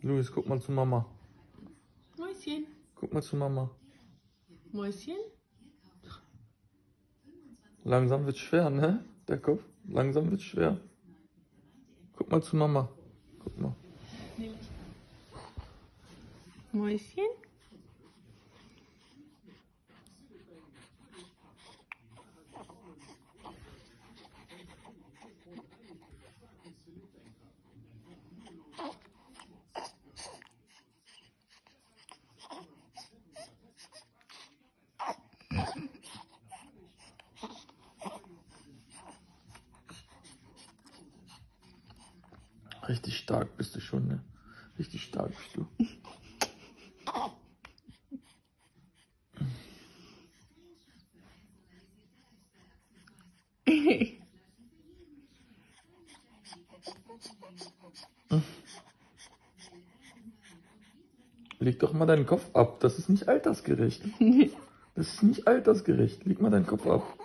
Luis, guck mal zu Mama. Mäuschen. Guck mal zu Mama. Mäuschen. Langsam wird's schwer, ne? Der Kopf. Langsam wird's schwer. Guck mal zu Mama. Guck mal. Mäuschen. Richtig stark bist du schon, ne? Richtig stark bist du. Leg doch mal deinen Kopf ab. Das ist nicht altersgerecht. Das ist nicht altersgerecht. Leg mal deinen Kopf ab.